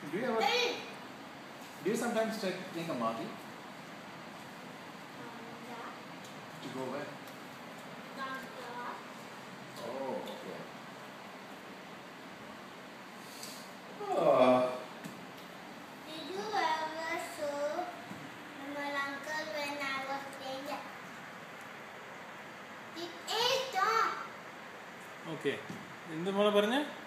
Do you sometimes take a marty? Yeah. To go where? Oh, okay. Did you ever show my uncle when I was younger? It ate dog. Okay. എന്ത് മോളെ പറഞ്ഞേ?